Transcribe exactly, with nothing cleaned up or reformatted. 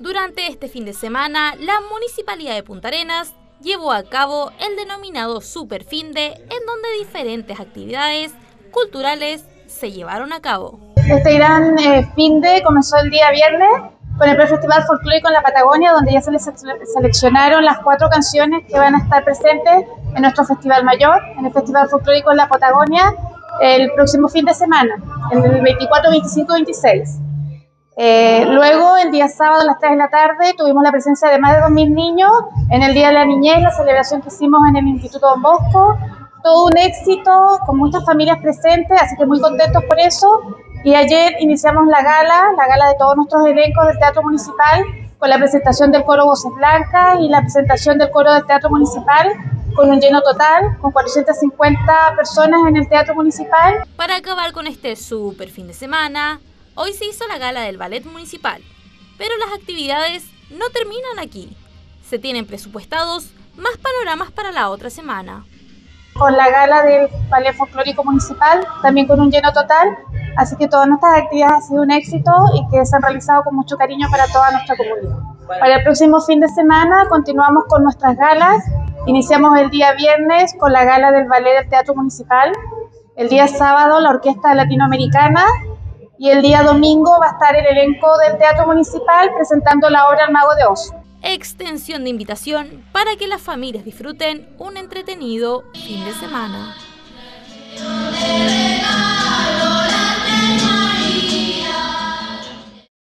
Durante este fin de semana, la Municipalidad de Punta Arenas llevó a cabo el denominado Super Finde, en donde diferentes actividades culturales se llevaron a cabo. Este gran eh, finde comenzó el día viernes con el Prefestival Folclórico en la Patagonia, donde ya se les seleccionaron las cuatro canciones que van a estar presentes en nuestro Festival Mayor, en el Festival Folclórico en la Patagonia, el próximo fin de semana, el veinticuatro, veinticinco y veintiséis. Eh, luego, el día sábado a las tres de la tarde, tuvimos la presencia de más de dos mil niños en el Día de la Niñez, la celebración que hicimos en el Instituto Don Bosco. Todo un éxito, con muchas familias presentes, así que muy contentos por eso. Y ayer iniciamos la gala, la gala de todos nuestros elencos del Teatro Municipal, con la presentación del coro Voces Blancas y la presentación del coro del Teatro Municipal, con un lleno total, con cuatrocientas cincuenta personas en el Teatro Municipal. Para acabar con este super fin de semana, hoy se hizo la gala del Ballet Municipal, pero las actividades no terminan aquí. Se tienen presupuestados más panoramas para la otra semana. Con la gala del Ballet Folclórico Municipal, también con un lleno total, así que todas nuestras actividades han sido un éxito y que se han realizado con mucho cariño para toda nuestra comunidad. Para el próximo fin de semana continuamos con nuestras galas. Iniciamos el día viernes con la gala del Ballet del Teatro Municipal, el día sábado la Orquesta Latinoamericana y el día domingo va a estar el elenco del Teatro Municipal presentando la obra El Mago de Oz. Extensión de invitación para que las familias disfruten un entretenido fin de semana.